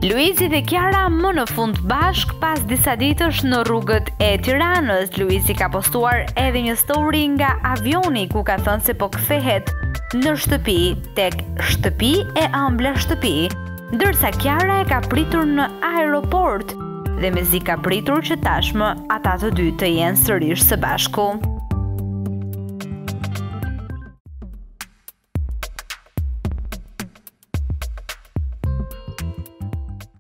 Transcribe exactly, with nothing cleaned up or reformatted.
Luizi dhe Kiara më në fund bashk pas disa ditësh në rrugët e Tiranës. Luizi ka postuar edhe një story nga avioni ku ka thënë se po kthehet në shtëpi, tek shtëpi e ëmbla shtëpi, ndërsa Kiara e ka pritur në aeroport dhe mezi ka pritur që tashmë ata të dy të jenë sërish së bashku.